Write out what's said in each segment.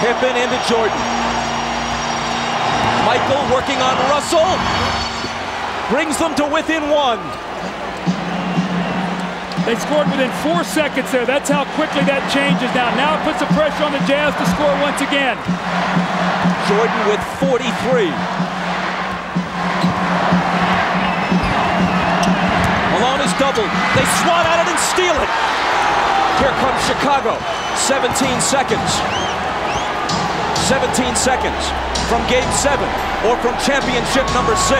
Pippen into Jordan. Michael working on Russell. Brings them to within 1. They scored within 4 seconds there. That's how quickly that changes now. Now it puts the pressure on the Jazz to score once again. Jordan with 43. Malone is doubled. They swat at it and steal it. Here comes Chicago. 17 seconds. 17 seconds from Game 7 or from championship number 6.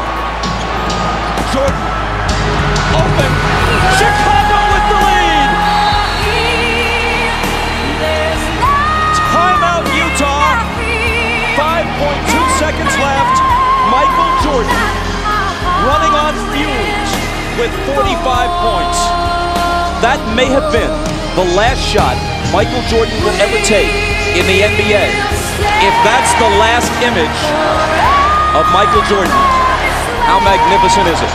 Jordan open. Chicago with the lead. Timeout Utah. 5.2 seconds left. Michael Jordan running on fumes with 45 points. That may have been the last shot Michael Jordan will ever take in the NBA. If that's the last image of Michael Jordan, how magnificent is it?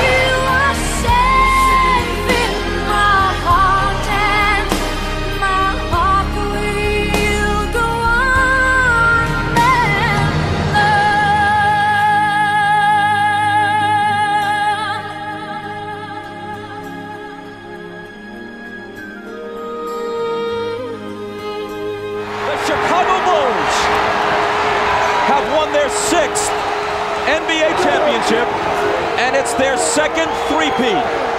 Have won their 6th NBA championship, and it's their second three-peat.